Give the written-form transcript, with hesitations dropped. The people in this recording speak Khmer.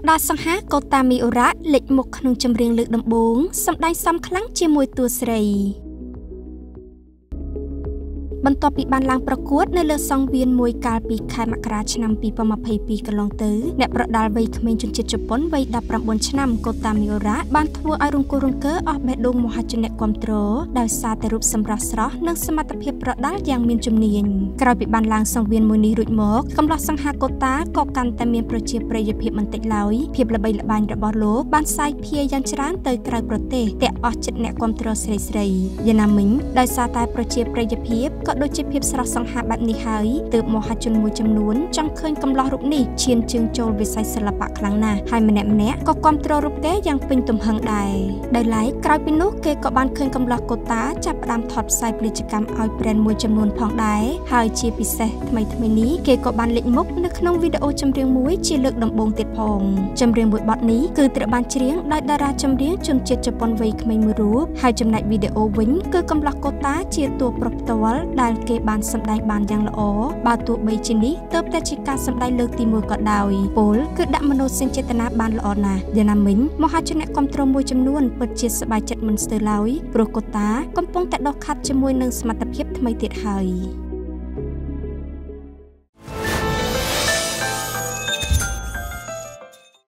ដាល់សង្ហាកូតាមីអូរ៉ាលេចមុខក្នុងចម្រៀងលើកដំបូងសម្ដែងសំខ្លាំងជាមួយតួស្រីបន្ទាប់ពីបានឡើងប្រកួតនៅលើសង្វៀនមួយកាលពីខែមករាឆ្នាំ2022កន្លងទៅអ្នកប្រដាល់វ័យក្មេងជនជាតិជប៉ុនវ័យ19ឆ្នាំកូតាមីអូរ៉ាបានធ្វើឲ្យរង្គោះរង្គើអស់បេះដូងមហាជនអ្នកគាំទ្រដោយសារតែរូបសម្រស់ស្រស់និងសមត្ថភាពប្រដាល់យ៉ាងមានជំនាញក្រោយពីបានឡើងសង្វៀនមួយនេះរួចមកកម្លោះសង្ហាកូតាក៏កាន់តែមានប្រជាប្រិយភាពមិនតិចឡើយភាពល្បីល្បាញរបស់លោកបានសាយភាយយ៉ាងច្រើនទៅក្រៅប្រទេសតែអស់ចិត្តអ្នកគាំទ្រស្រីៗយ៉ាងណាមិញដោយសារតែប្រជាប្រិយភាពក៏ដូចជាភាពស្រស់សង្ហាបែបនេះហើយទើបមហាជនមួយចំនួនចង់ឃើញកម្លោះរូបនេះឈានជើងចូលវិស័យសិល្បៈខ្លាំងណាស់ហើយម្នាក់ក៏គាំទ្ររូបគេយ៉ាងពេញទំហឹងដែរដោយឡែកក្រោយពីនោះគេក៏បានឃើញកម្លោះកូតាចាប់ផ្ដើមថតផ្សាយពាណិជ្ជកម្មឲ្យ brand មួយចំនួនផងដែរហើយជាពិសេសថ្មីនេះគេក៏បានលេចមុខនៅក្នុងវីដេអូចម្រៀងមួយជាលើកដំបូងទៀតផងចម្រៀងមួយបទនេះគឺត្រូវបានច្រៀងដោយតារាចម្រៀងជនជាតិជប៉ុនវ័យក្មេងមួយរូបហើយចំណែកវីដេអូវិញគឺកម្លោះកូតាជាតួប្រុសផ្ទាល់ដែលគេបានសម្ដែងបានយ៉ាងល្អបើទោះបីជានេះទើបតែជាការសម្ដែងលើកទី1ក៏ដោយពលគឺដាក់មនោសញ្ចេតនាបានល្អណាស់យ៉ាងណាមិញមហាជនអ្នកគាំទ្រមួយចំនួនពិតជាសប្បាយចិត្តមិនស្ទើរឡើយព្រោះកូតាកំពុងតែដុសខាត់ជាមួយនឹងសមត្ថភាពថ្មីទៀតហើយ